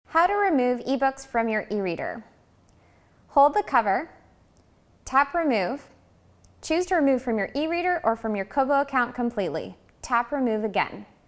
How to remove eBooks from your eReader. Hold the cover, tap Remove, choose to remove from your eReader or from your Kobo account completely. Tap Remove again.